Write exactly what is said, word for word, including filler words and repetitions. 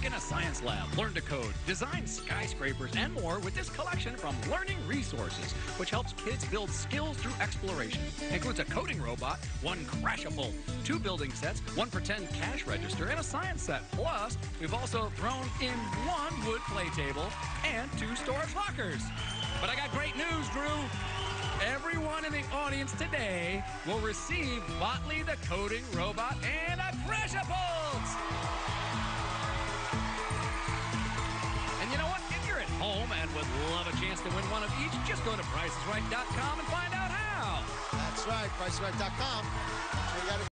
Work in a science lab, learn to code, design skyscrapers, and more with this collection from Learning Resources, which helps kids build skills through exploration. Includes a coding robot, one Crashable, two building sets, one pretend cash register, and a science set. Plus, we've also thrown in one wood play table and two storage lockers. But I got great news, Drew. Everyone in the audience today will receive Botley the coding robot and a Crashables. And you know what? If you're at home and would love a chance to win one of each, just go to prices right dot com and find out how. That's right, prices right dot com.